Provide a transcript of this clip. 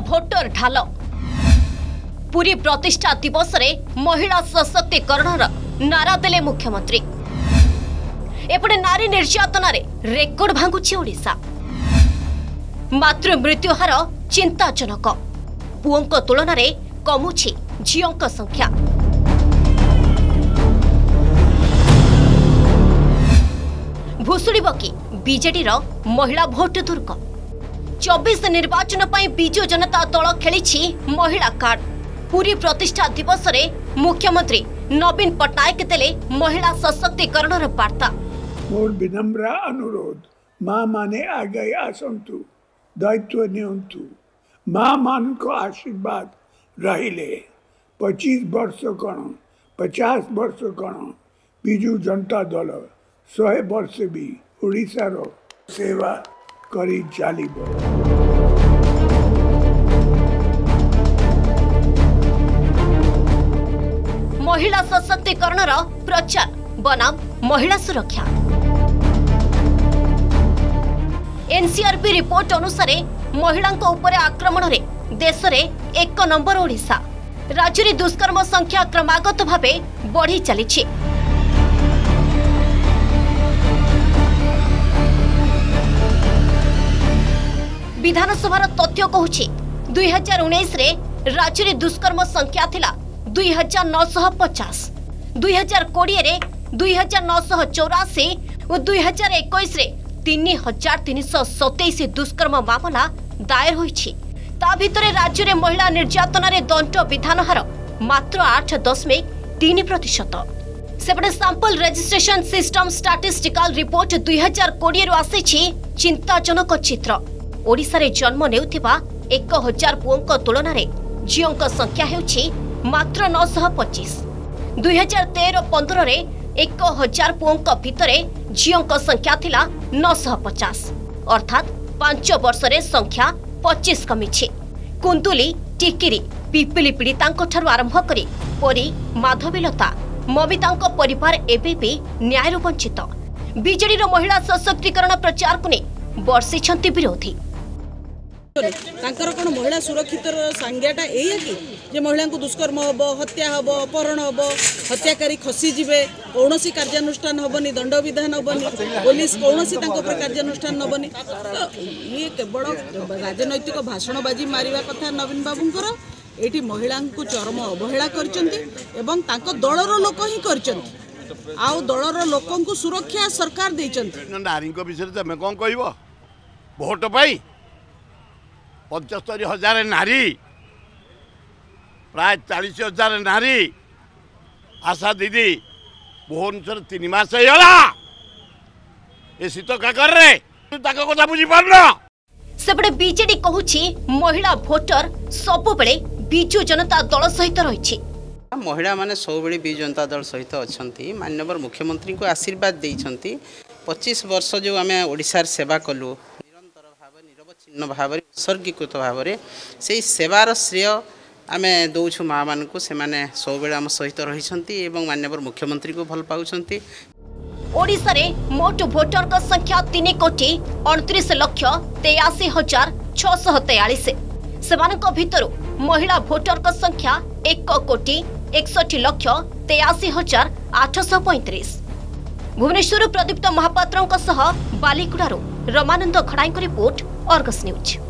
Voter ढाल पुरी प्रतिष्ठा दिवस रे महिला सशक्तिकरण नारा देले मुख्यमंत्री। एपटे नारी निर्यातना रे रेकर्ड भांगुछि ओडिशा। मातृ मृत्यु हार चिंताजनक। पुओंक तुलन रे कमुछि झियोंक संख्या। भुसुड़िब कि बीजेडी रो महिला भोट दुर्ग। 24 निर्वाचन पर बिजु जनता दल खेली महिला कार्ड। पूरी प्रतिष्ठा दिवस रे मुख्यमंत्री नवीन पट्टनायक देले महिला सशक्तिकरण वार्ता। मोर विनम्र अनुरोध, माँ माने आगे आसंतु, दायित्व नियंतु। माँ मान को आशीर्वाद रहिले। 25 वर्ष कण 50 वर्ष कण बिजु जनता दल 100 वर्ष भी ओडिशार सेवा करी चलिब। महिला सशक्तिकरण प्रचार बनाम महिला सुरक्षा। एनसीआरबी रिपोर्ट अनुसार महिला आक्रमण रे देश रे 1 नंबर ओडिशा। राज्य रे दुष्कर्म संख्या क्रमागत भावे बढ़ी चली। विधानसभा तथ्य कहूछि 2019 रे राज्य रे दुष्कर्म संख्या थिला 2950, 2020 रे 2984 और 2021 रे 3327 दुष्कर्म मामला दायर होईछि। ता भितरे राज्य रे महिला निर्यातना रे दंड विधान हार मात्र 8.3%। सेपटे sample registration system statistical report 2020 रु आसीछि चिंताजनक चित्र। ओडिशा रे जन्म नेउथिबा 1000 पुओंक तुलन रे झियोंक संख्या हेउछि मात्र 925। 2013-15 रे 1000 पुओंक भितरे झियोंक संख्या थिला 950, अर्थात 5 वर्ष रे संख्या 25 कमिछि। कुंतुली, टिकिरी, पिपिली पीड़ितांक ठारू आरंभ करी परी, माधवीलता, ममितांक परिवार एबे भी न्याय वंचित। बीजेडी रो महिला सशक्तिकरण प्रचार को नै वर्षिछंती विरोधी। तांकर कोन महिला सुरक्षित संज्ञाटा एया कि जे महिला को दुष्कर्म हम, हत्या हम, अपहरण हम, हत्याकारी खसी जीवे, कौनसी कार्यानुष्ठान हेनी, दंड विधान हेनी, पुलिस कौनसी कार्यानुष्ठान हेनी। तो ये केवल राजनैतिक भाषणबाजी मारिबा कथा नवीन बाबूंकर। एठी महिला को चरम अवहेला करचंती एवं तांको दलर लोक ही करचंती। आउ दलर लोकन को सुरक्षा सरकार देचंती। नारी को विषय तमे कोन कहबो? भोट पाई 75,000 नारी, प्राय 40,000 नारी। आशा दीदी भुवनेश्वर 3 मास ये शीत काकर रे कथा बुझी पारना। सेपटे बीजेडी कहूछि महिला भोटर सब बेले बिजु जनता दल सहित रहिछि। महिला माने सब बेले बिजु जनता दल सहित अछंती। माननीय मुख्यमंत्री को आशीर्वाद देइछंती। 25 वर्ष जो आमे ओडिसा सेवा कलु निरवच्छिन्न भाव उत्सर्गीकृत भाव से सेवार श्रेय आमे दौछु माँ मान को। से माने सब बेले आम सहित रही माननीय मुख्यमंत्री को भल पाउछंती। ओडिशा रे मोट भोटर का संख्या 3,29,83,643। सेमानक भितरु महिला भोटर का संख्या 1,61,83,835। भुवनेश्वर प्रदीप्त महापात्र बालिकुड़ारू Ramananda Khadai report, Argus news.